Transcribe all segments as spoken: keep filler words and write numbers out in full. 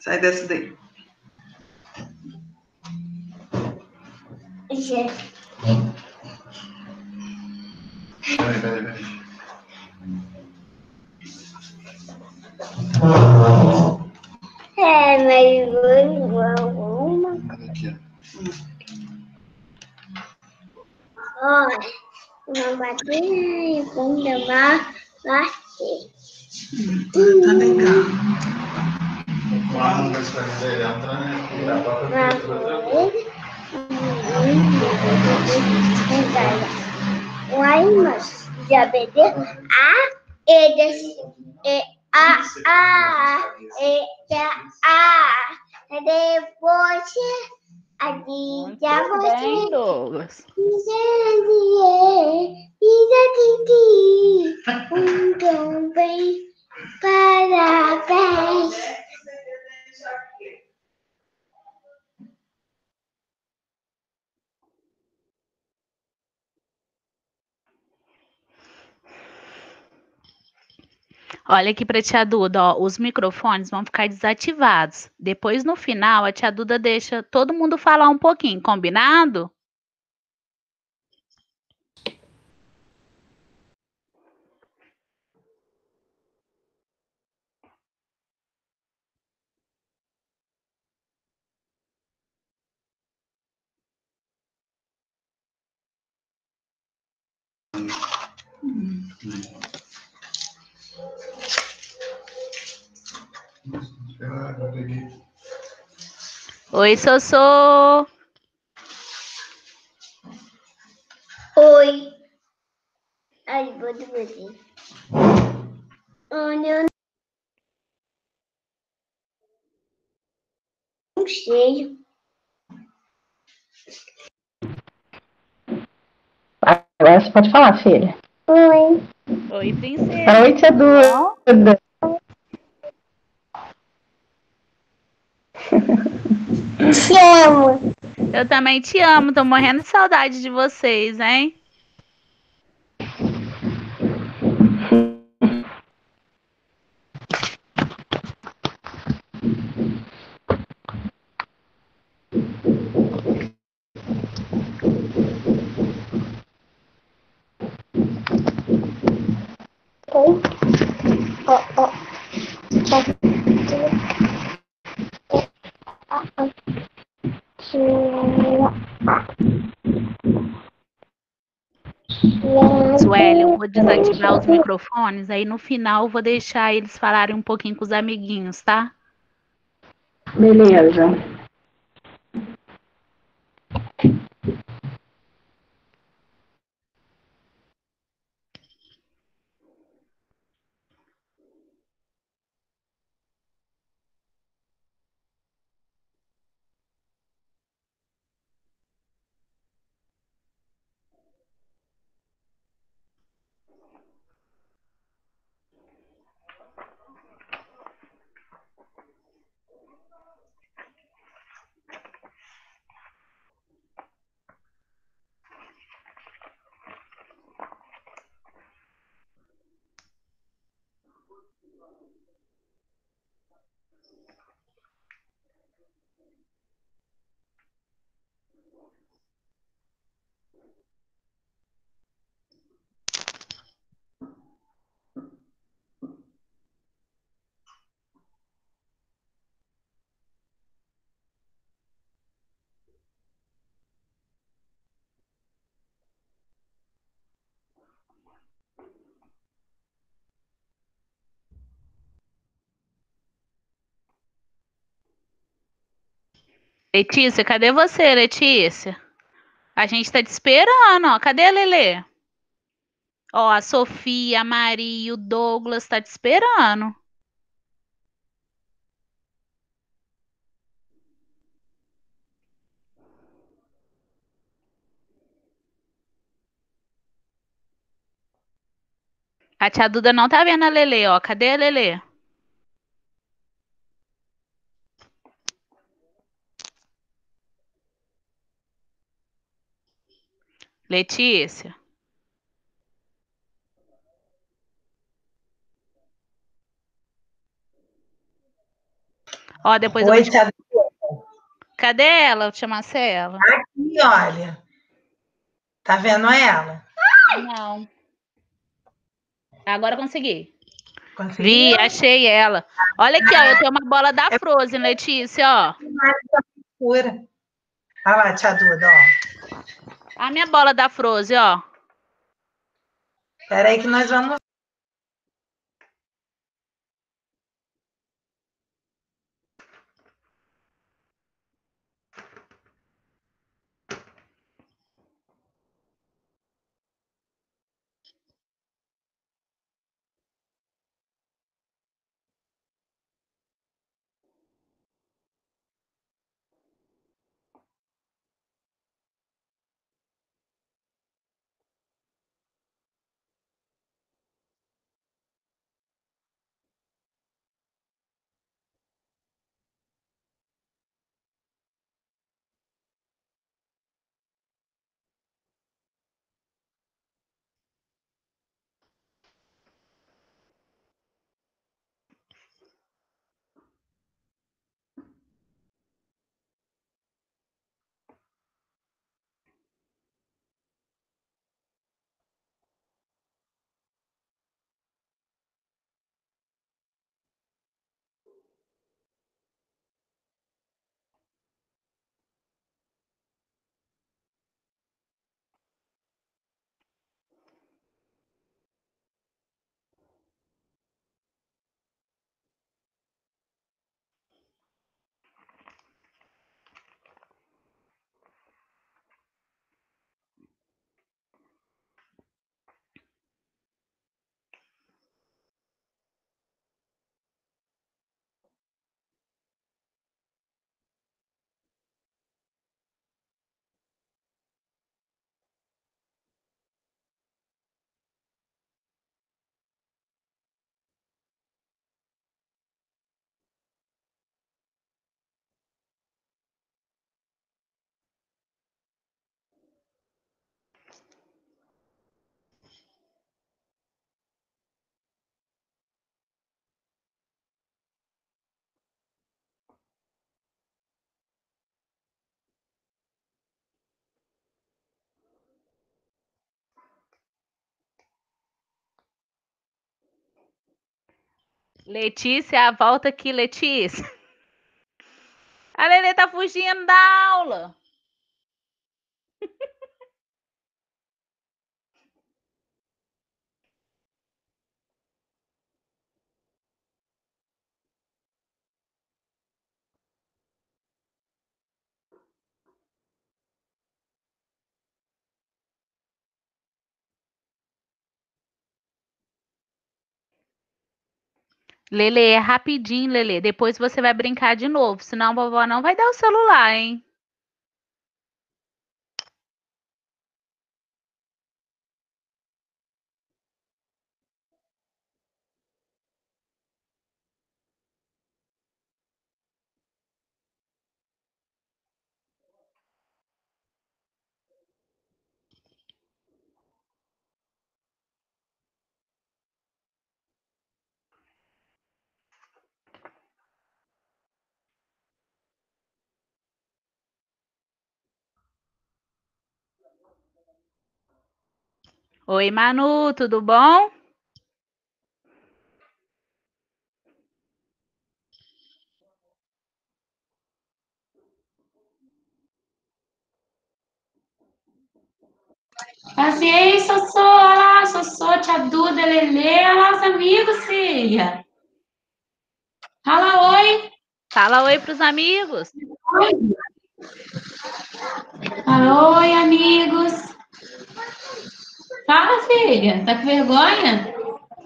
Sai dessa daí. Peraí, peraí, peraí. É, mas vamos. Aqui, ó. Olha, uma bateria e bunda bate. Tá legal. Uai, mas já bebeu? Ah, eles. A, a, e, a, depois a de já Muito bem, você. Douglas. Muito bem, parabéns. Olha aqui para a tia Duda, ó, os microfones vão ficar desativados. Depois, no final, a tia Duda deixa todo mundo falar um pouquinho, combinado? Oi, Sossô. Oi. Ai, vou dizer. Olha, eu não sei. Agora você pode falar, filha. Oi. Oi, princesa. Oi, tia Duda. Te amo. Eu também te amo, tô morrendo de saudade de vocês, hein? Oi. Ó, ó. Sueli, eu vou desativar os microfones, aí no final eu vou deixar eles falarem um pouquinho com os amiguinhos, tá? Beleza. Letícia, cadê você, Letícia? A gente tá te esperando, ó. Cadê a Lelê? Ó, a Sofia, a Maria, o Douglas tá te esperando. A tia Duda não tá vendo a Lelê, ó. Cadê a Lelê? Letícia. Ó, depois eu vou Oi, te... tia. Cadê ela? Eu te chamasse ela. Aqui, olha. Tá vendo ela? Não. Agora eu consegui. Conseguiu? Vi, achei ela. Olha aqui, ó. Eu tenho uma bola da Frozen, Letícia, ó. Pura. Olha lá, tia Duda, ó. A minha bola da Frozen, ó. Espera aí que nós vamos. Letícia, volta aqui, Letícia. A Lelê tá fugindo da aula. Lelê, é rapidinho, Lelê. Depois você vai brincar de novo, senão a vovó não vai dar o celular, hein? Oi, Manu, tudo bom? Assim, ei, Sossô, olha lá, Sossô, tia Duda, Lelê, olha lá os amigos, filha. Fala oi. Fala oi pros amigos. Oi. Fala oi, amigos. Fala, filha, tá com vergonha?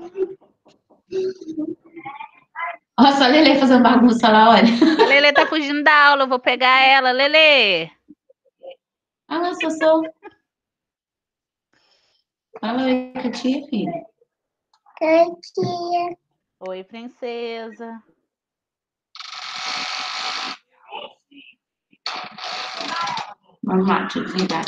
Olha só a Lelê fazendo bagunça lá, olha. A Lelê tá fugindo da aula, eu vou pegar ela. Lelê. Olha lá, Sossô. Fala oi com a tia, filha. Oi, tia. Oi, princesa. Vamos lá, deixa eu desligar.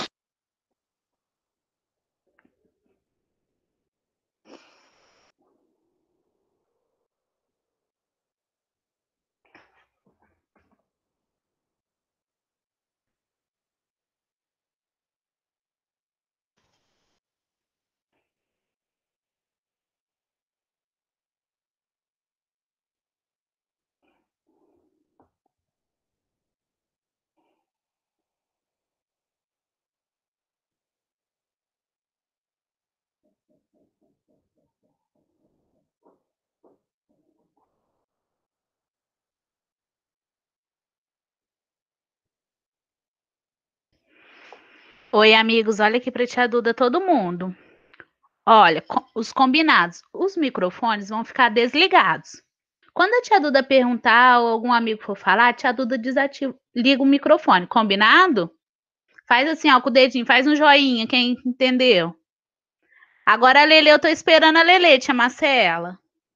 Oi, amigos, olha aqui para tia Duda, todo mundo. Olha, co- os combinados, os microfones vão ficar desligados. Quando a tia Duda perguntar ou algum amigo for falar, a tia Duda desativa, liga o microfone, combinado? Faz assim, ó, com o dedinho, faz um joinha, quem entendeu? Agora a Lele, eu tô esperando a Lele, tia Marcela.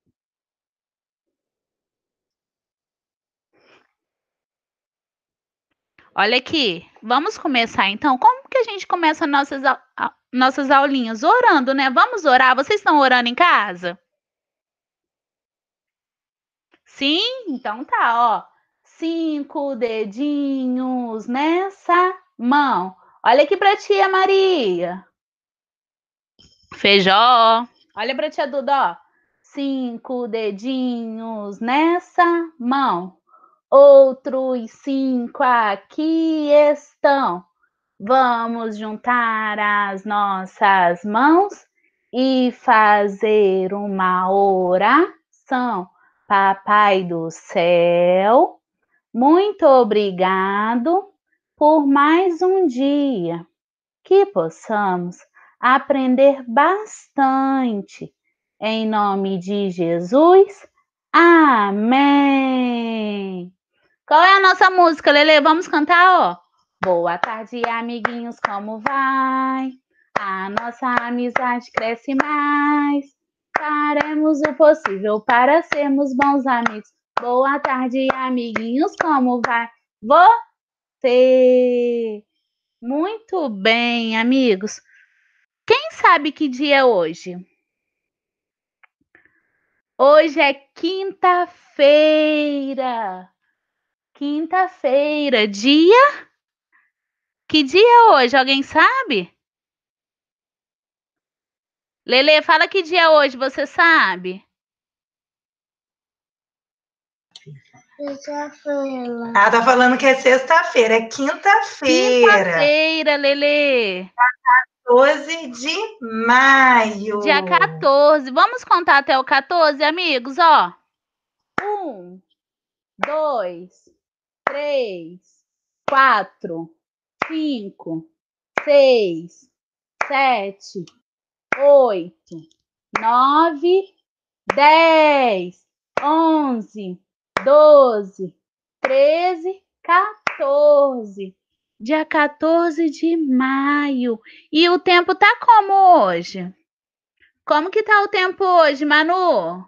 Olha aqui, vamos começar então. Como que a gente começa nossas, au- a- nossas aulinhas? Orando, né? Vamos orar. Vocês estão orando em casa? Sim? Então tá, ó. Cinco dedinhos nessa mão. Olha aqui pra tia Maria. Feijó. Olha pra tia Duda, ó. Cinco dedinhos nessa mão. Outros cinco aqui estão. Vamos juntar as nossas mãos e fazer uma oração. Papai do céu, muito obrigado por mais um dia que possamos aprender bastante. Em nome de Jesus, amém. Qual é a nossa música, Lele? Vamos cantar, ó. Boa tarde, amiguinhos, como vai? A nossa amizade cresce mais. Faremos o possível para sermos bons amigos. Boa tarde, amiguinhos, como vai? Você? Muito bem, amigos. Quem sabe que dia é hoje? Hoje é quinta-feira. Quinta-feira, dia? Que dia é hoje? Alguém sabe? Lele, fala que dia é hoje, você sabe? Sexta-feira. Ela tá falando que é sexta-feira, é quinta-feira, Quinta-feira, Lele. doze de maio. Dia quatorze. Vamos contar até o quatorze, amigos, ó. Um, dois, três, quatro, cinco, seis, sete, oito, nove, dez, onze, doze, treze, quatorze. Dia quatorze de maio. E o tempo tá como hoje? Como que tá o tempo hoje, Manu?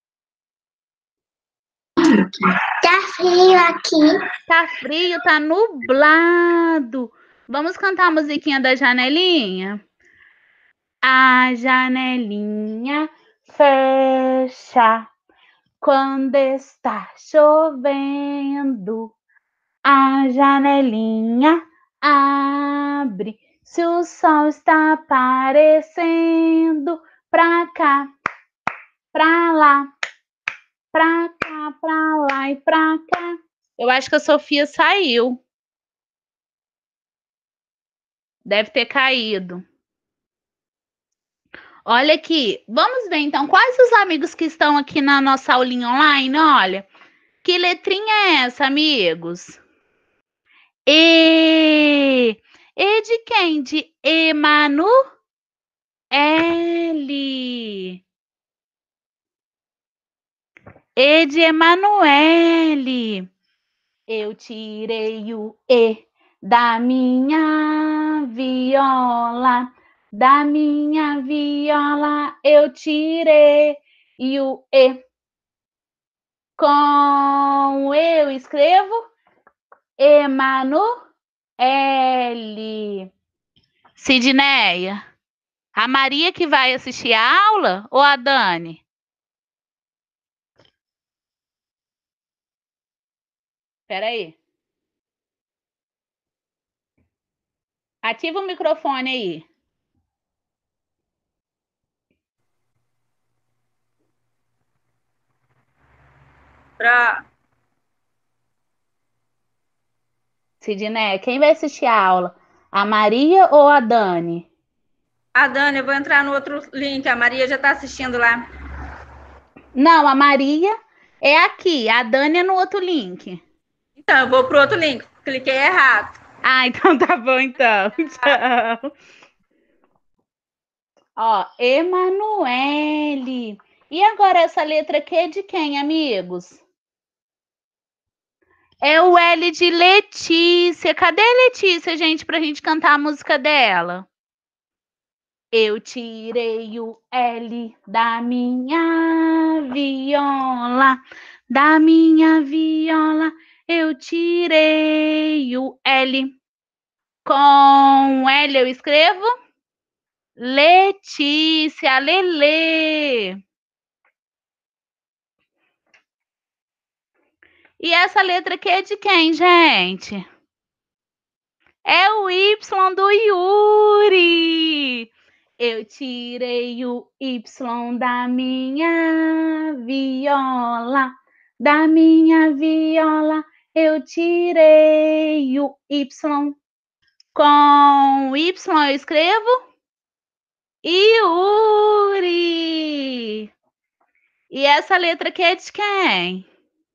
Tá frio aqui. Tá frio, tá nublado. Vamos cantar a musiquinha da janelinha? A janelinha fecha quando está chovendo. A janelinha abre se o sol está aparecendo. Pra cá, pra lá, pra cá, pra lá e pra cá. Eu acho que a Sofia saiu. Deve ter caído. Olha aqui, vamos ver então quais os amigos que estão aqui na nossa aulinha online. Olha, que letrinha é essa, amigos? E. E de quem? De Emanuele. E de Emanuele. Eu tirei o E da minha viola. Da minha viola eu tirei e o E. Com eu escrevo Emanuele. Sidneia, a Maria que vai assistir a aula ou a Dani? Espera aí. Ativa o microfone aí. Pra... Sidneia, quem vai assistir a aula? A Maria ou a Dani? A Dani, eu vou entrar no outro link. A Maria já está assistindo lá. Não, a Maria é aqui. A Dani é no outro link. Então, eu vou pro outro link. Cliquei errado. Ah, então tá bom, então. Tchau. Ó, Emanuele. E agora essa letra aqui é de quem, amigos? É o L de Letícia. Cadê a Letícia, gente, pra gente cantar a música dela? Eu tirei o L da minha viola, da minha viola, eu tirei o L. Com L eu escrevo Letícia, Lelê. E essa letra aqui é de quem, gente? É o Y do Yuri. Eu tirei o Y da minha viola, da minha viola, eu tirei o Y. Com Y eu escrevo Yuri. E essa letra aqui é de quem?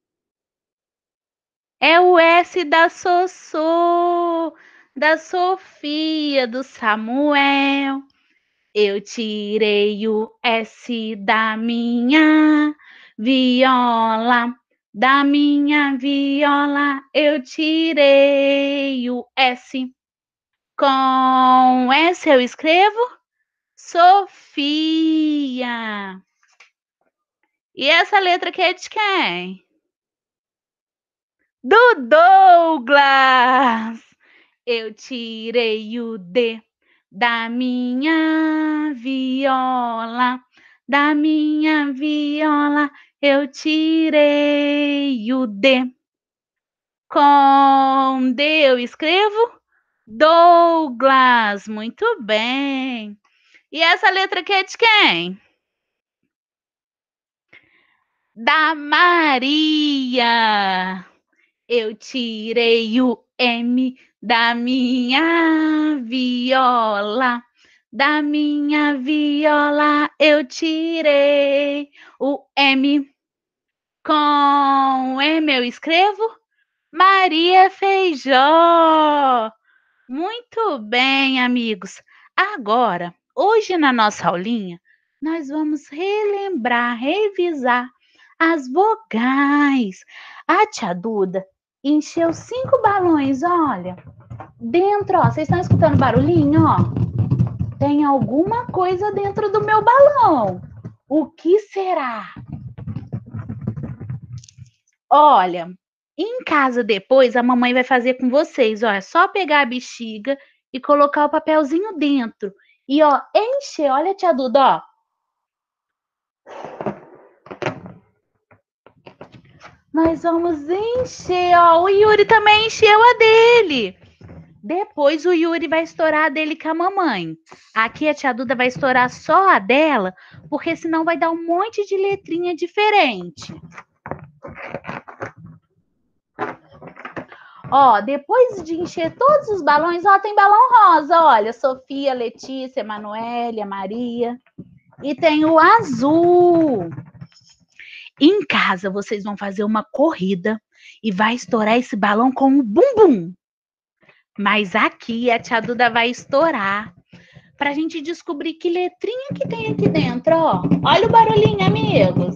É o S da Sossô, da Sofia, do Samuel. Eu tirei o S da minha viola, da minha viola, eu tirei o S. Com S eu escrevo Sofia. E essa letra aqui é de quem? Do Douglas. Eu tirei o D da minha viola, da minha viola, eu tirei o D. Com D eu escrevo Douglas. Muito bem. E essa letra aqui é de quem? Da Maria. Eu tirei o M da minha viola, da minha viola, eu tirei o M. Com M eu escrevo Maria Feijó. Muito bem, amigos. Agora, hoje na nossa aulinha, nós vamos relembrar, revisar as vogais. A tia Duda encheu cinco balões, olha. Dentro, ó, vocês estão escutando barulhinho, ó? Tem alguma coisa dentro do meu balão. O que será? Olha, em casa depois a mamãe vai fazer com vocês, ó. É só pegar a bexiga e colocar o papelzinho dentro. E, ó, encher. Olha, tia Duda, ó. Nós vamos encher, ó. O Yuri também encheu a dele. Depois o Yuri vai estourar a dele com a mamãe. Aqui a tia Duda vai estourar só a dela, porque senão vai dar um monte de letrinha diferente. Ó, depois de encher todos os balões, ó, tem balão rosa, olha. Sofia, Letícia, Emanuele, Maria. E tem o azul. Em casa, vocês vão fazer uma corrida e vai estourar esse balão com o bumbum. Mas aqui a tia Duda vai estourar pra gente descobrir que letrinha que tem aqui dentro, ó. Olha o barulhinho, amigos.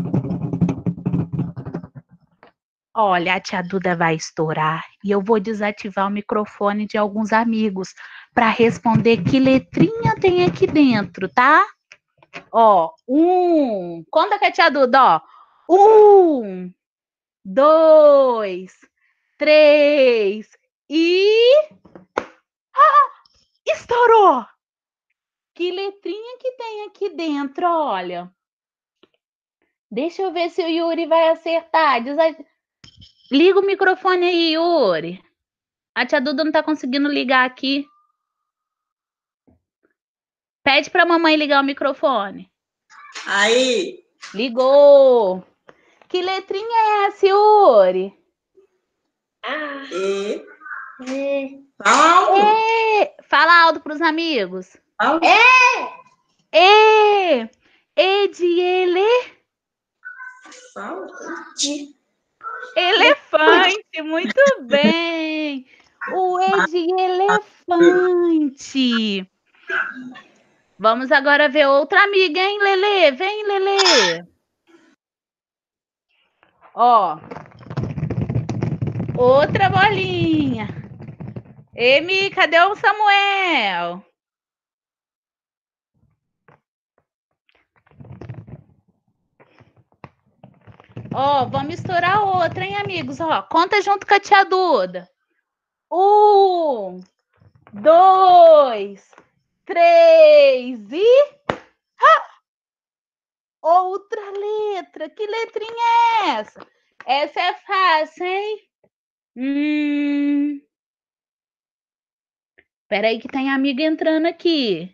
Olha, a tia Duda vai estourar e eu vou desativar o microfone de alguns amigos para responder que letrinha tem aqui dentro, tá? Ó, um. Conta com a tia Duda, ó. Um, dois, três e... Ah, estourou! Que letrinha que tem aqui dentro, olha. Deixa eu ver se o Yuri vai acertar. Desat... Liga o microfone aí, Yuri. A tia Duda não tá conseguindo ligar aqui. Pede pra mamãe ligar o microfone. Aí. Ligou. Que letrinha é essa, Yuri? E. E. Fala alto. E... Fala alto pros amigos. Fala. E. E de ele. Fala. Elefante, muito bem. O E de elefante. Vamos agora ver outra amiga, hein, Lelê? Vem, Lelê. Ó. Outra bolinha. Emi, cadê o Samuel? Ó, vamos misturar outra, hein, amigos? Ó, conta junto com a tia Duda. Um, dois, três e... Ah! Outra letra. Que letrinha é essa? Essa é fácil, hein? Hum... Peraí que tem amiga entrando aqui.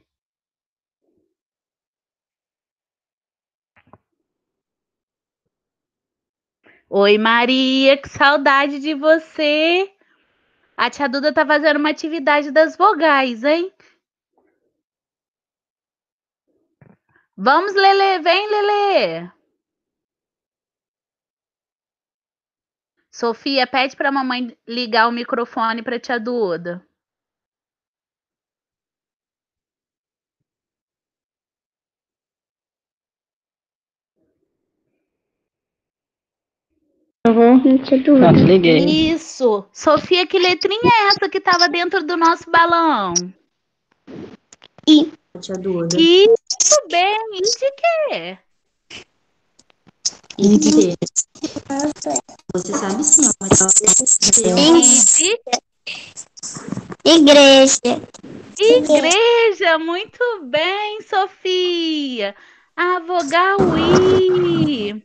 Oi, Maria, que saudade de você. A tia Duda tá fazendo uma atividade das vogais, hein? Vamos, Lelê, vem, Lelê. Sofia, pede pra mamãe ligar o microfone pra tia Duda. Eu vou. Não, desliguei. Isso. Sofia, que letrinha é essa que tava dentro do nosso balão? Tia Duda. Isso bem. E de quê? E de quê? Você sabe sim, ó, mas E de Igreja. igreja. Muito bem, Sofia. A vogal I.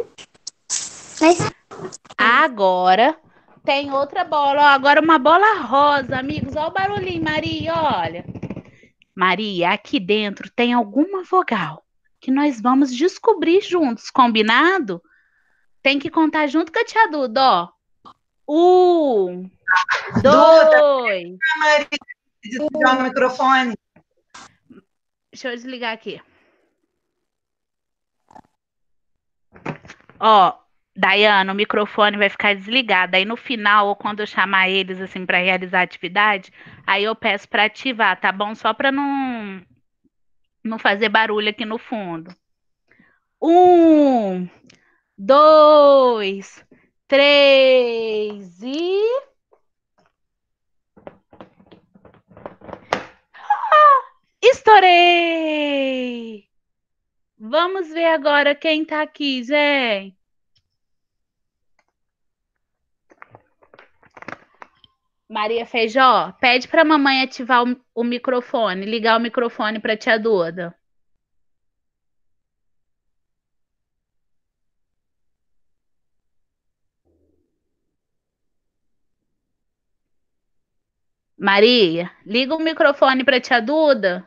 Agora tem outra bola. Ó, agora uma bola rosa, amigos. Olha o barulhinho, Maria, olha. Maria, aqui dentro tem alguma vogal que nós vamos descobrir juntos, combinado? Tem que contar junto com a tia Duda, ó. Um, dois. Maria, desligar o microfone. Deixa eu desligar aqui. Ó, Dayana, o microfone vai ficar desligado. Aí no final, ou quando eu chamar eles assim para realizar a atividade, aí eu peço para ativar, tá bom? Só para não não fazer barulho aqui no fundo. Um, dois, três e ah, estourei! Vamos ver agora quem tá aqui, gente. Maria Feijó, pede para a mamãe ativar o, o microfone, ligar o microfone para a tia Duda. Maria, liga o microfone para a tia Duda.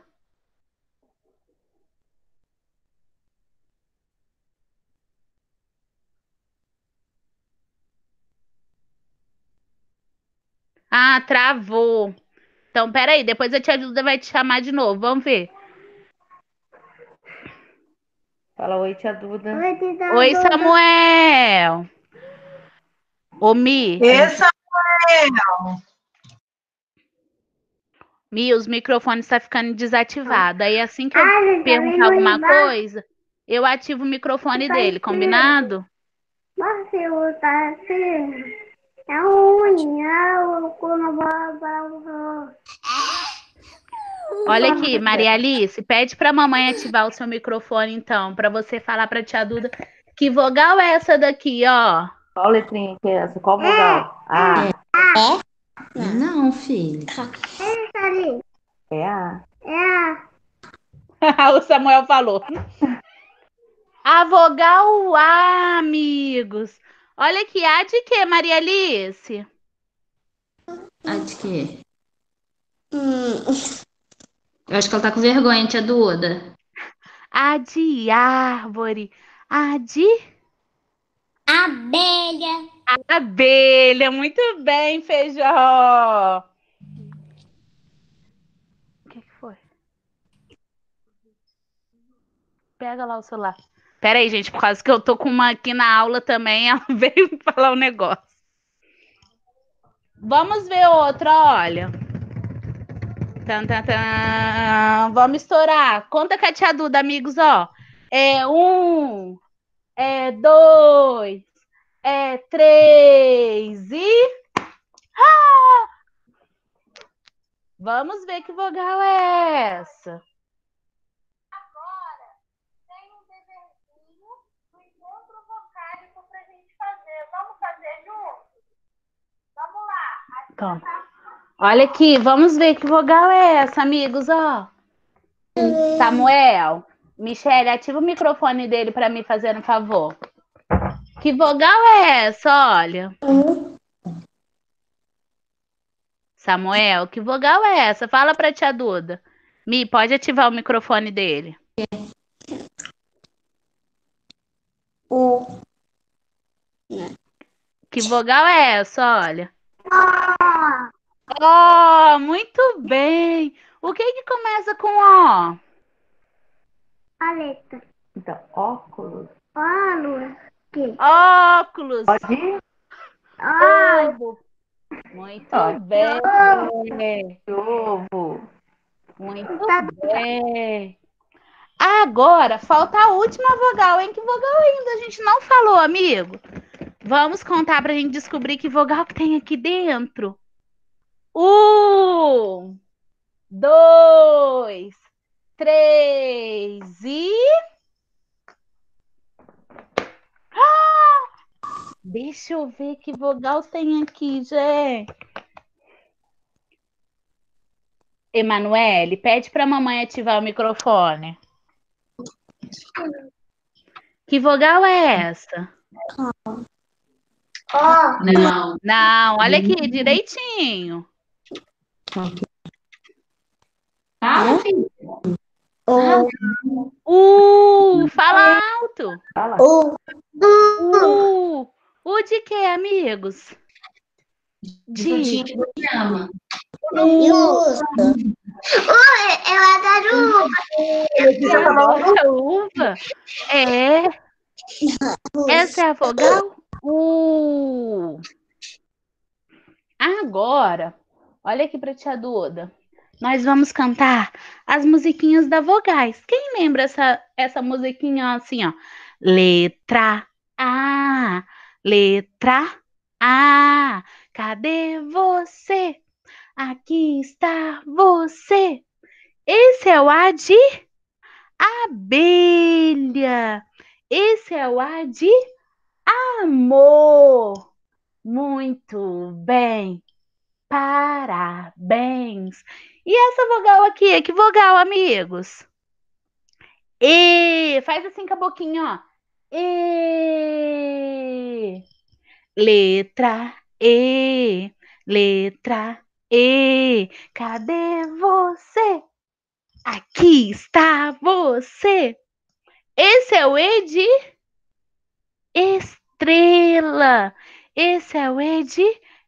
Ah, travou. Então, peraí, depois a tia Duda vai te chamar de novo. Vamos ver. Fala oi, tia Duda. Oi, Samuel. Ô, Mi. Ê, Samuel. Mi, os microfones estão ficando desativados. Aí, assim que eu perguntar alguma coisa, eu ativo o microfone dele, combinado? Você usa assim. É unha, quando vou. Olha aqui, Maria Alice, pede para a mamãe ativar o seu microfone, então, para você falar para a tia Duda que vogal é essa daqui, ó. Qual letrinha que é essa? Qual vogal? A. Não, filho. É A. É. O Samuel falou. A vogal A, amigos. Olha aqui, A de quê, Maria Alice? Ah, de quê? Eu acho que ela tá com vergonha, tia Duda. A de árvore. A de Abelha. abelha. Muito bem, Feijó. O que que foi? Pega lá o celular. Pera aí, gente, por causa que eu tô com uma aqui na aula também, ela veio falar um negócio. Vamos ver outra, olha. Tan, tan, tan. Vamos estourar. Conta com a tia Duda, amigos, ó. É um, é dois, é três e... Ah! Vamos ver que vogal é essa. Agora, tem um deverzinho do encontro vocálico pra gente fazer. Vamos fazer junto? Vamos lá. Então, olha aqui, vamos ver que vogal é essa, amigos, ó. Samuel, Michele, ativa o microfone dele para mim, fazendo um favor. Que vogal é essa, olha? Samuel, que vogal é essa? Fala pra tia Duda. Mi, pode ativar o microfone dele. O. Que vogal é essa, olha? Ó. Oh, muito bem. O que que começa com O? A letra. Então, óculos. Óculos. Óculos. Pode ir? Ó. Ovo. Muito Ó, bem. ovo. Muito bem. Agora, falta a última vogal, hein? Que vogal ainda a gente não falou, amigo? Vamos contar pra gente descobrir que vogal que tem aqui dentro. Um, dois, três e... Ah! Deixa eu ver que vogal tem aqui, gente. Emanuele, pede pra mamãe ativar o microfone. Que vogal é essa? Ó. Não. Não, olha aqui, direitinho. Fala, filho. O. Uh, fala alto. Fala. O. Uh, o de quê, amigos? De De programa. Justo. Oi, é a garupa. nossa uva. É. Essa é a vogal? Uh. Agora, olha aqui pra tia Duda. Nós vamos cantar as musiquinhas da vogais. Quem lembra essa, essa musiquinha assim, ó? Letra A, letra A, cadê você? Aqui está você. Esse é o A de abelha. Esse é o A de amor. Muito bem. Parabéns. E essa vogal aqui, que vogal, amigos? E. Faz assim com a boquinha, ó. E. Letra E. Letra E. Cadê você? Aqui está você. Esse é o E de estrela. Esse é o E de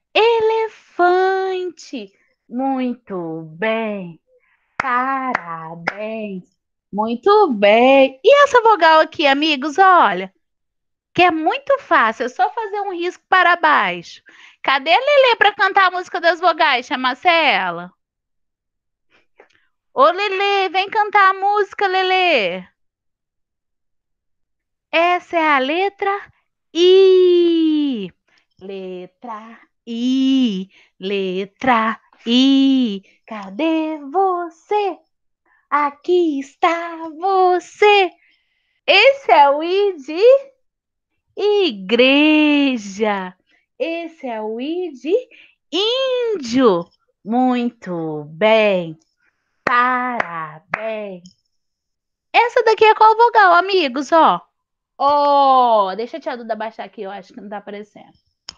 elefante. Muito bem. Parabéns. Muito bem. E essa vogal aqui, amigos, olha, que é muito fácil, é só fazer um risco para baixo. Cadê a Lelê para cantar a música das vogais? Chama-se ela. Ô, Lelê, vem cantar a música, Lelê. Essa é a letra I. Letra I. Letra I. Cadê você? Aqui está você. Esse é o I de igreja. Esse é o I de índio. Muito bem. Parabéns. Essa daqui é qual vogal, amigos? Ó. Ó. Deixa a tia Duda baixar aqui, eu acho que não tá aparecendo.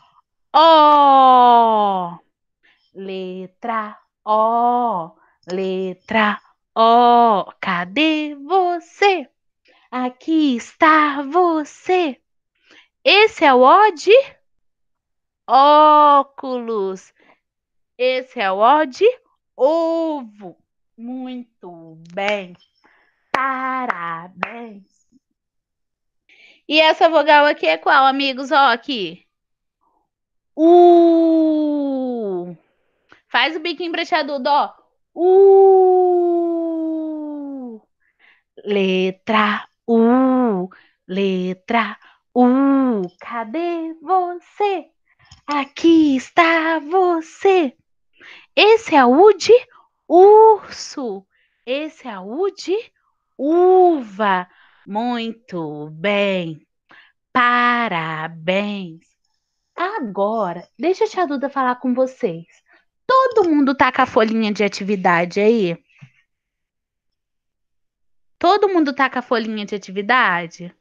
Ó. Letra O. Letra O. Cadê você? Aqui está você. Esse é o O de óculos. Esse é o O de ovo. Muito bem. Parabéns. E essa vogal aqui é qual, amigos? Ó, aqui. U. Faz o biquinho pra tia Duda, ó. U. Letra U. Letra U. Cadê você? Aqui está você. Esse é o de urso. Esse é o de uva. Muito bem. Parabéns. Agora, deixa a tia Duda falar com vocês. Todo mundo tá com a folhinha de atividade aí? Todo mundo tá com a folhinha de atividade?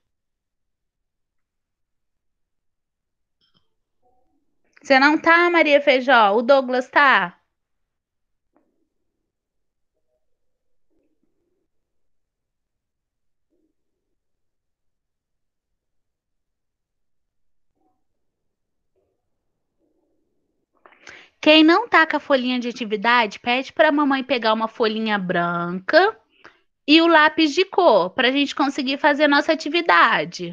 Você não tá, Maria Feijó? O Douglas tá? Quem não tá com a folhinha de atividade, pede para a mamãe pegar uma folhinha branca e o lápis de cor, para a gente conseguir fazer nossa atividade.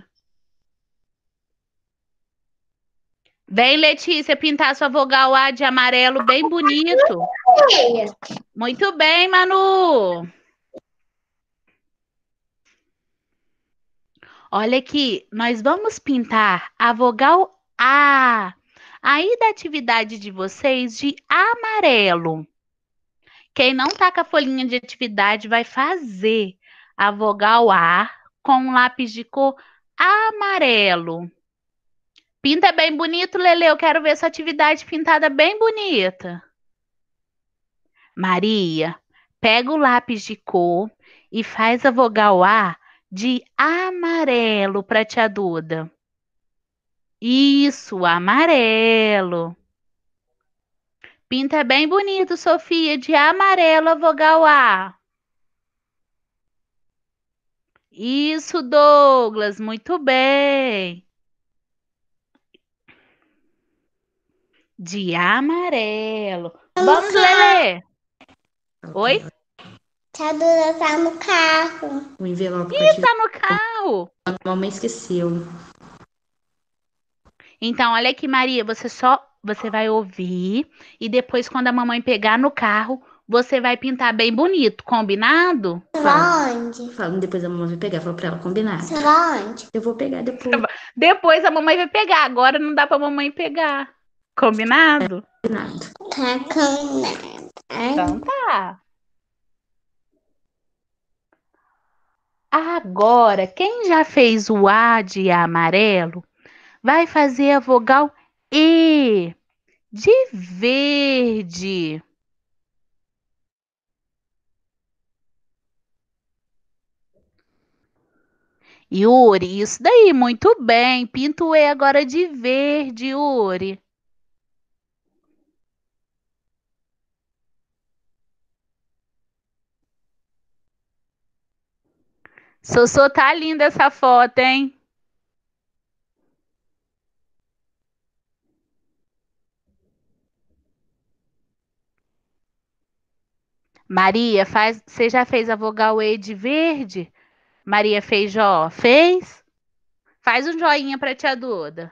Vem, Letícia, pintar sua vogal A de amarelo bem bonito. Muito bem, Manu. Olha aqui, nós vamos pintar a vogal A. Aí da atividade de vocês de amarelo. Quem não tá com a folhinha de atividade vai fazer a vogal A com um lápis de cor amarelo. Pinta bem bonito, Lele. Eu quero ver essa atividade pintada bem bonita. Maria, pega o lápis de cor e faz a vogal A de amarelo para tia Duda. Isso, amarelo. Pinta bem bonito, Sofia, de amarelo a vogal A. Isso, Douglas, muito bem. De amarelo. Vamos, Lelê. Oi? Tia Duda tá no carro. O envelope com Ih, tá no carro. a mamãe esqueceu. Então, olha aqui, Maria, você só você vai ouvir e depois, quando a mamãe pegar no carro, você vai pintar bem bonito, combinado? Você vai onde? Fala, depois a mamãe vai pegar, fala pra ela combinar. Você vai onde? Eu vou pegar depois. Depois a mamãe vai pegar, agora não dá pra mamãe pegar. Combinado? Combinado. Tá combinado. Então tá. Agora, quem já fez o A de amarelo, vai fazer a vogal E de verde. Yuri, isso daí, muito bem. Pinta o E agora de verde, Yuri. Sossô, tá linda essa foto, hein? Maria, faz, você já fez a vogal E de verde? Maria Feijó, fez? Faz um joinha pra tia Duda.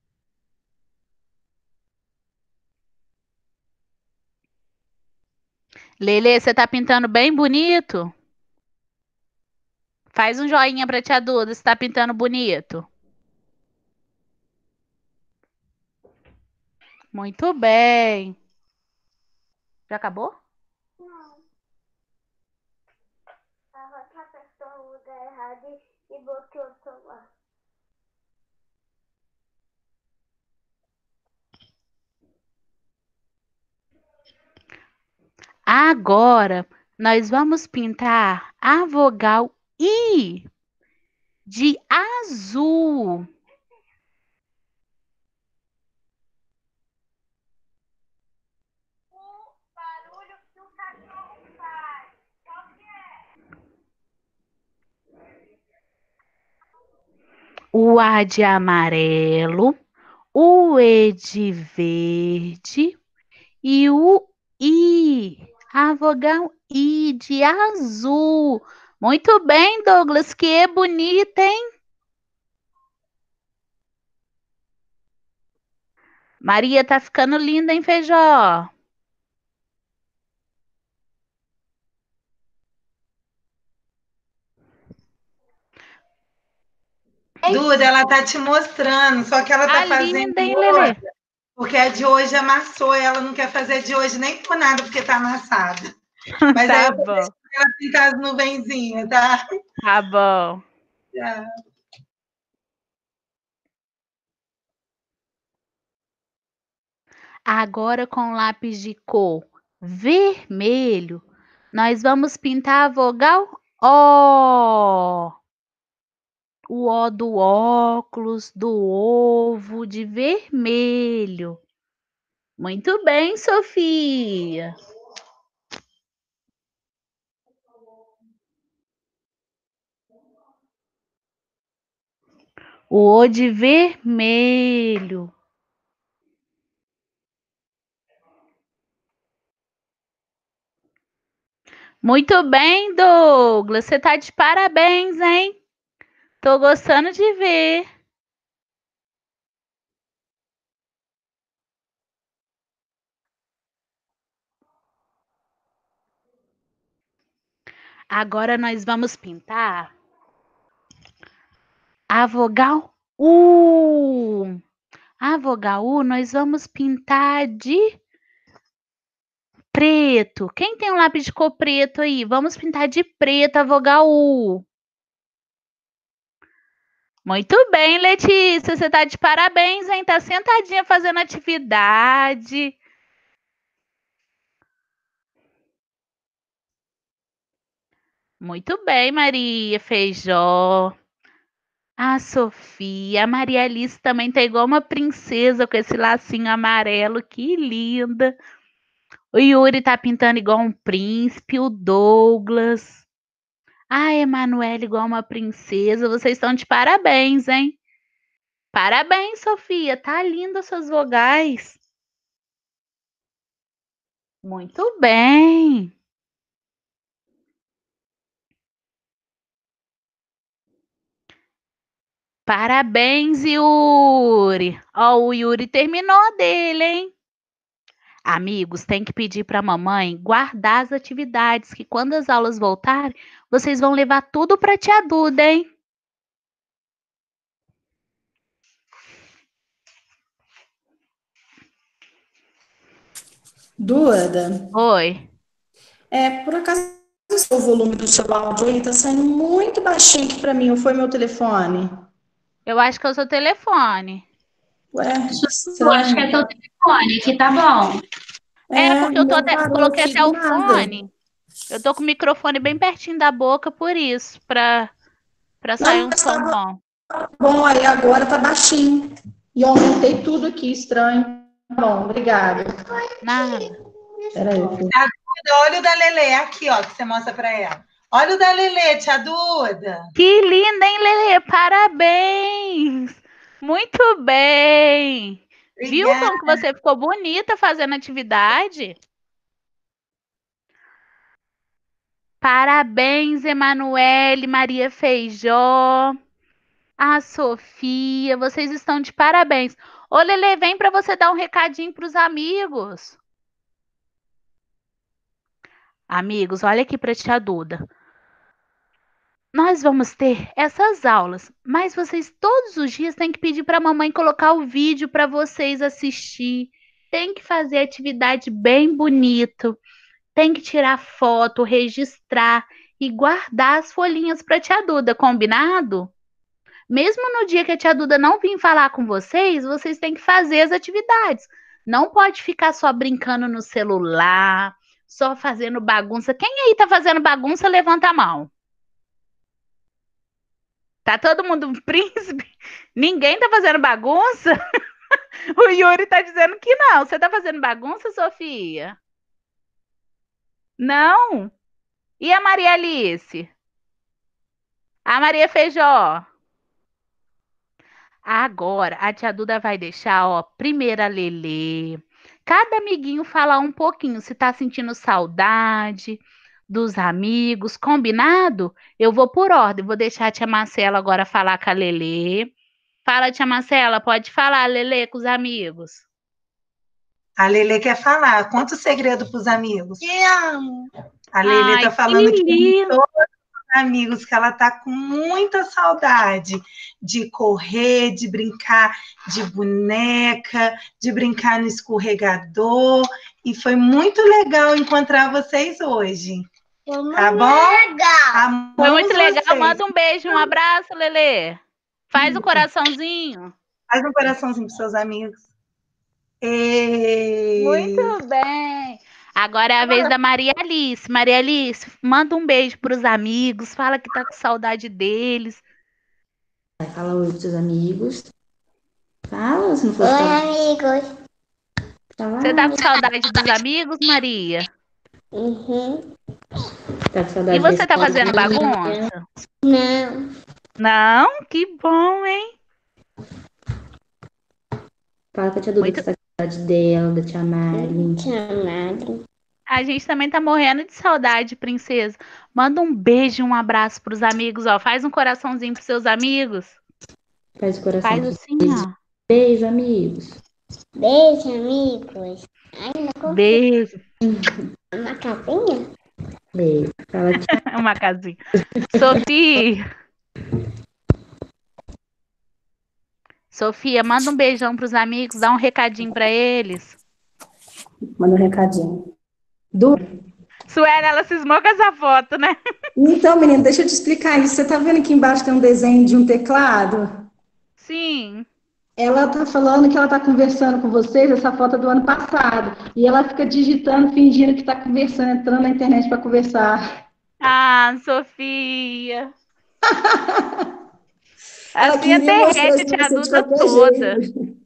Lelê, você tá pintando bem bonito? Faz um joinha pra tia Duda, você tá pintando bonito. Muito bem. Já acabou? Não. A Rota apertou o lugar errado e botou o celular. Agora, nós vamos pintar a vogal I de azul. O A de amarelo, o E de verde e o I, a vogal I de azul. Muito bem, Douglas, que bonita, hein? Maria tá ficando linda, hein, Feijó? Duda, ela tá te mostrando, só que ela tá Tá fazendo linda, hein, outra, Lelê? porque a de hoje amassou, ela não quer fazer de hoje nem por nada, porque tá amassada. Mas aí Tá eu tô bom, deixando ela pintar as nuvenzinhas, tá? tá bom. Já. Agora com lápis de cor vermelho, nós vamos pintar a vogal O. O O do óculos, do ovo, de vermelho. Muito bem, Sofia. O O de vermelho. Muito bem, Douglas. Você tá de parabéns, hein? Tô gostando de ver. Agora nós vamos pintar a vogal U. A vogal U nós vamos pintar de preto. Quem tem um lápis de cor preto aí? Vamos pintar de preto a vogal U. Muito bem, Letícia. Você tá de parabéns, hein? Tá sentadinha fazendo atividade. Muito bem, Maria Feijó. A Sofia, a Maria Alice também tá igual uma princesa com esse lacinho amarelo, que linda. O Yuri tá pintando igual um príncipe, o Douglas. A Emanuele igual uma princesa. Vocês estão de parabéns, hein? Parabéns, Sofia. Tá linda suas vogais. Muito bem. Parabéns, Yuri. Ó, o Yuri terminou a dele, hein? Amigos, tem que pedir para a mamãe guardar as atividades, que quando as aulas voltarem, vocês vão levar tudo para tia Duda, hein? Duda, Oi. é, por acaso o volume do seu áudio ele tá saindo muito baixinho aqui pra mim, ou foi meu telefone? Eu acho que é o seu telefone. Ué, Eu acho que é estranho. teu telefone, que tá bom. É, porque eu tô meu até, parou coloquei aqui até do o nada. fone. Eu tô com o microfone bem pertinho da boca, por isso, para para sair Não, um mas som tava bom. bom, aí agora tá baixinho. E eu aumentei tudo aqui, estranho. Tá bom, obrigada. Nada. Peraí, filho. Olha o da Lelê, aqui, ó, que você mostra para ela. Olha o da Lelê, tia Duda. Que linda, hein, Lelê? Parabéns! Muito bem! Viu Obrigada. como que você ficou bonita fazendo atividade? Parabéns, Emanuele, Maria Feijó, a Sofia, vocês estão de parabéns. Ô, Lelê, vem para você dar um recadinho para os amigos. Amigos, olha aqui para a tia Duda. Nós vamos ter essas aulas, mas vocês todos os dias têm que pedir para a mamãe colocar o vídeo para vocês assistir. Tem que fazer atividade bem bonito. Tem que tirar foto, registrar e guardar as folhinhas para a tia Duda, combinado? Mesmo no dia que a tia Duda não vir falar com vocês, vocês têm que fazer as atividades. Não pode ficar só brincando no celular, só fazendo bagunça. Quem aí tá fazendo bagunça, levanta a mão. Tá todo mundo um príncipe? Ninguém tá fazendo bagunça? O Yuri tá dizendo que não. Você tá fazendo bagunça, Sofia? Não? E a Maria Alice? A Maria Feijó? Agora, a tia Duda vai deixar, ó, primeiro a Lelê. Cada amiguinho falar um pouquinho, se tá sentindo saudade dos amigos, combinado? Eu vou por ordem, vou deixar a tia Marcela agora falar com a Lelê. Fala, tia Marcela, pode falar, Lelê, com os amigos. A Lelê quer falar. Conta o segredo para os amigos. Te amo. A Lelê Ai, está falando que que lindo. todos os amigos, que ela está com muita saudade de correr, de brincar de boneca, de brincar no escorregador. E foi muito legal encontrar vocês hoje. Tá bom? Legal. Foi muito Amamos legal. vocês. Manda um beijo, um abraço, Lelê. Faz o coraçãozinho. Faz um coraçãozinho para seus amigos. E... Muito bem. Agora é a vez da Maria Alice. Maria Alice, manda um beijo para os amigos. Fala que tá com saudade deles. Fala oi pros seus amigos. Fala, se não for Oi, falar. amigos. Fala, Você tá com saudade dos amigos, Maria? Uhum. tá com saudade E você da tá escola, fazendo Maria? bagunça? Não. Não? Que bom, hein? Fala com a tia Duda Muito- que você tá com saudade dela, da tia Mari. Te amado. A gente também tá morrendo de saudade, princesa. Manda um beijo e um abraço pros amigos, ó. Faz um coraçãozinho pros seus amigos. Faz o coração. Faz assim, ó. Beijo, amigos. Beijo, amigos. Ai, não consigo. Beijo. Uma capinha? Beijo. Fala tchau. Uma casinha. Sofia. Sofia, manda um beijão pros amigos, dá um recadinho pra eles. Manda um recadinho. Du... Suela, ela cismou com essa foto, né? Então, menina, deixa eu te explicar isso. Você tá vendo aqui embaixo tem um desenho de um teclado? Sim. Ela tá falando que ela tá conversando com vocês, essa foto é do ano passado. E ela fica digitando, fingindo que tá conversando, entrando na internet para conversar. Ah, Sofia. Ela Assim queria mostrar derrete isso a pra você de Duda qualquer toda. jeito.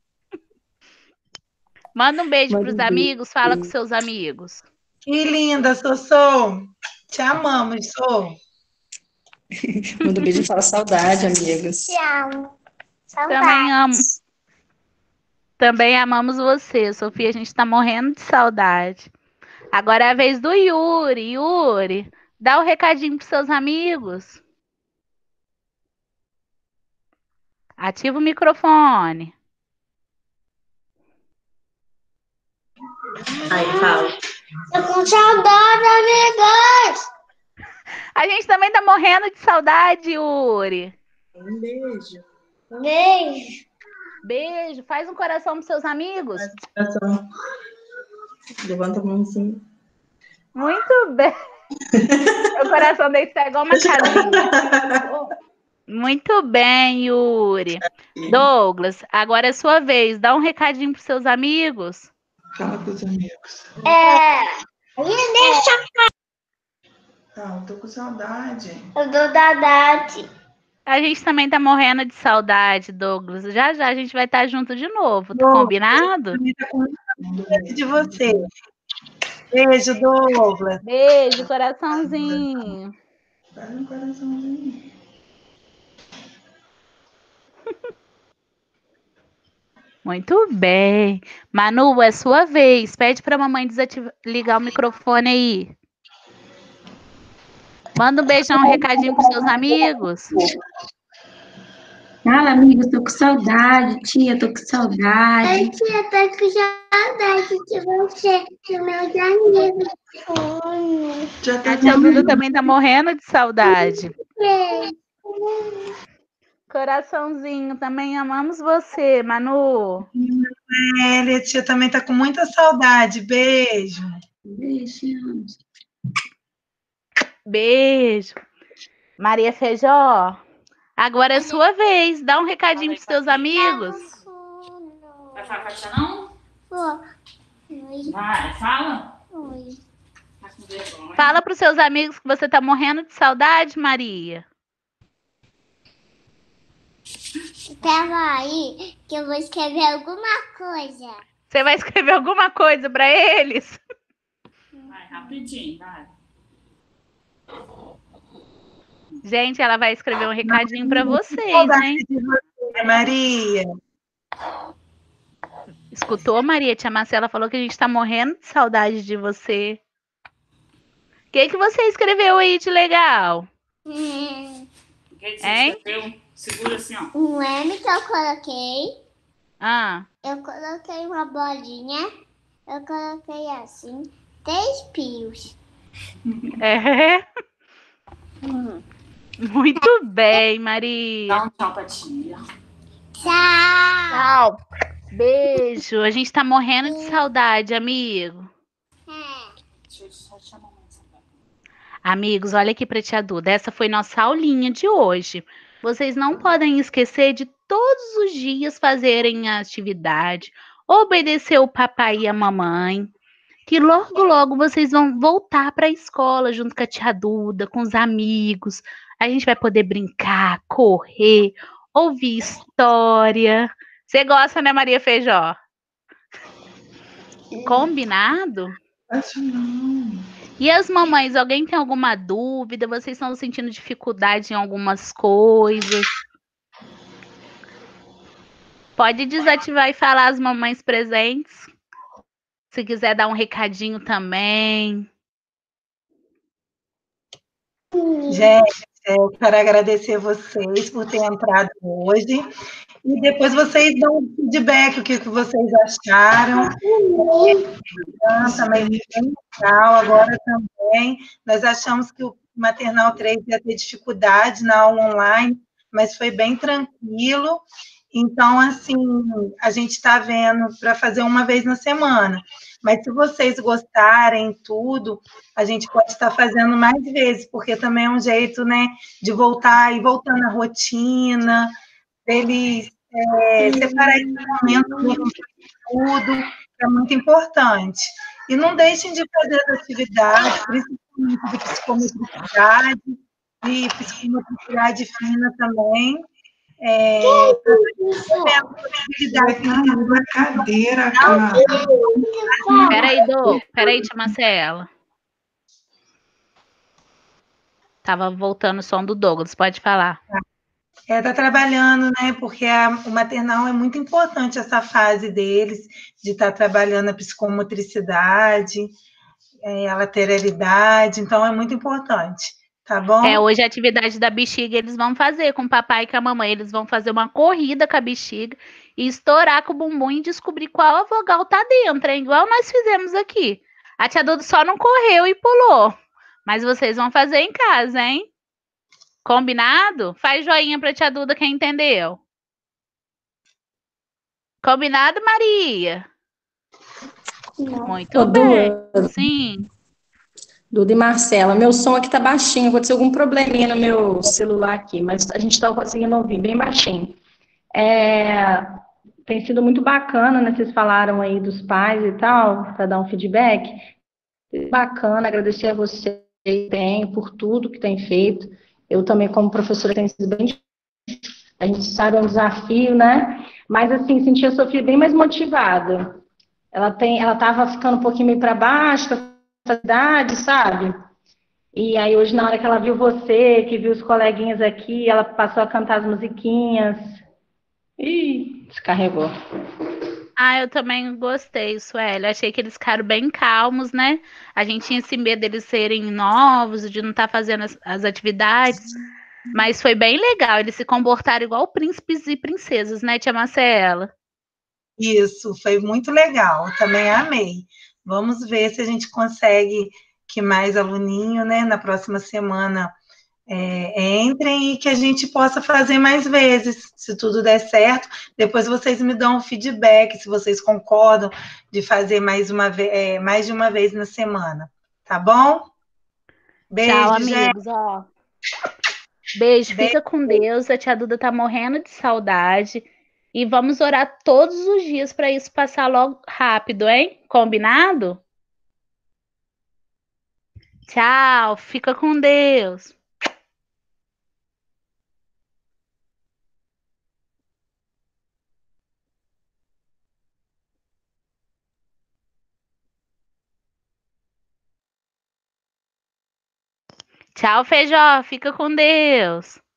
Manda um beijo Manda pros um beijo. amigos, fala com seus amigos. Que linda, Sossô. Te amamos, Sô. Manda um beijo e fala saudade, amigos. Te amo. Também amo. Também amamos você, Sofia. A gente tá morrendo de saudade. Agora é a vez do Yuri. Yuri, dá o um recadinho pros seus amigos. Ativa o microfone. Aí, fala. Tô com saudade, amigos. A gente também tá morrendo de saudade, Yuri. Um beijo. Beijo. Beijo. Faz um coração pros seus amigos. Coração. Levanta a mão assim. Muito bem. O coração dele tá igual uma casinha. Muito bem, Yuri. Douglas, agora é sua vez. Dá um recadinho pros seus amigos. Fala com os amigos. É. Me deixa. Ah, eu tô com saudade. Eu dou da Dati. A gente também tá morrendo de saudade, Douglas. Já já a gente vai estar junto de novo. Tá Douglas, combinado? Também tá com muita saudade de você. Beijo, Douglas. Beijo, coraçãozinho. Faz um coraçãozinho. Muito bem. Manu, é sua vez. Pede pra mamãe desativar, ligar o microfone aí. Manda um beijão, um recadinho pros seus amigos. Fala, amigos, tô com saudade, tia, tô com saudade. Ai, tia, tô com saudade de você, dos meus amigos. Já tá A tia Duda também tá morrendo de saudade. Beijo. Coraçãozinho, também amamos você, Manu. Ele, tia, também tá com muita saudade. Beijo. Beijo. Beijo. Maria Feijó, agora é sua vez. Dá um recadinho pros seus amigos. Vai falar com a tia, não? Oi. Vai, fala. Oi. Tá com vergonha. Fala pros seus amigos que você tá morrendo de saudade, Maria. Pera aí, que eu vou escrever alguma coisa. Você vai escrever alguma coisa pra eles? Vai, rapidinho, vai. Gente, ela vai escrever um recadinho pra vocês, Saudade hein? de você, Maria. Escutou, Maria? Tia Marcela falou que a gente tá morrendo de saudade de você. O que, que você escreveu aí de legal? Hum, O que, que você Hein? escreveu? Segura assim, ó. Um M que eu coloquei. Ah, Eu coloquei uma bolinha. Eu coloquei assim, três pios. é. Hum. Muito bem, Maria. Dá um tchau pra tia. Tchau! Tchau. Beijo. A gente tá morrendo de saudade, amigo. É. Deixa eu só chamar a mãe. Amigos, olha aqui pra tia Duda. Essa foi nossa aulinha de hoje. Vocês não podem esquecer de todos os dias fazerem a atividade, obedecer o papai e a mamãe, que logo, logo vocês vão voltar para a escola junto com a tia Duda, com os amigos. A gente vai poder brincar, correr, ouvir história. Você gosta, né, Maria Feijó? Combinado? Acho não. E as mamães, alguém tem alguma dúvida? Vocês estão sentindo dificuldade em algumas coisas? Pode desativar e falar as mamães presentes. Se quiser dar um recadinho também. Gente, eu quero agradecer vocês por terem entrado hoje. E depois vocês dão um feedback, o que, que vocês acharam. É, também foi bem legal. Agora também, nós achamos que o Maternal três ia ter dificuldade na aula online, mas foi bem tranquilo. Então, assim, a gente está vendo para fazer uma vez na semana. Mas se vocês gostarem tudo, a gente pode estar fazendo mais vezes, porque também é um jeito, né, de voltar e voltando à rotina, deles é, separar esse momento do tudo, que é muito importante. E não deixem de fazer as atividades, principalmente de psicomotricidade, de psicomotricidade fina também. É, Na cadeira, cara. Peraí, Dô. Peraí, tia Marcela. Tava voltando o som do Douglas, pode falar. É, tá trabalhando, né? Porque a, o maternal é muito importante essa fase deles, de estar tá trabalhando a psicomotricidade, é, a lateralidade, então é muito importante, tá bom? É, hoje a atividade da bexiga eles vão fazer com o papai e com a mamãe. Eles vão fazer uma corrida com a bexiga e estourar com o bumbum e descobrir qual a vogal tá dentro, hein? Igual nós fizemos aqui. A tia Duda só não correu e pulou. Mas vocês vão fazer em casa, hein? Combinado? Faz joinha pra tia Duda quem entendeu. Combinado, Maria? Não. Muito Ô, bem. Duda, Sim. Duda e Marcela, meu som aqui tá baixinho, aconteceu algum probleminha no meu celular aqui, mas a gente tá conseguindo ouvir bem baixinho. É, tem sido muito bacana, né? Vocês falaram aí dos pais e tal, para dar um feedback. Bacana, agradecer a vocês bem por tudo que tem feito. Eu também, como professora, tenho sido bem difícil. A gente sabe, é um desafio, né? Mas, assim, senti a Sofia bem mais motivada. Ela tem, ela estava ficando um pouquinho meio para baixo, com a idade, sabe? E aí, hoje, na hora que ela viu você, que viu os coleguinhas aqui, ela passou a cantar as musiquinhas. Ih, descarregou. Ah, eu também gostei, Sueli. Achei que eles ficaram bem calmos, né? A gente tinha esse medo deles serem novos, de não estar fazendo as, as atividades. Mas foi bem legal. Eles se comportaram igual príncipes e princesas, né, tia Marcela? Isso, foi muito legal, também amei. Vamos ver se a gente consegue que mais aluninho, né, na próxima semana é, entrem e que a gente possa fazer mais vezes, se tudo der certo. Depois vocês me dão um feedback, se vocês concordam de fazer mais, uma é, mais de uma vez na semana, tá bom? Beijo, Tchau, gente. amigos. Ó. Beijo, Beijo. fica com Deus. A tia Duda tá morrendo de saudade. E vamos orar todos os dias para isso passar logo rápido, hein? Combinado? Tchau, fica com Deus. Tchau, Feijó, fica com Deus.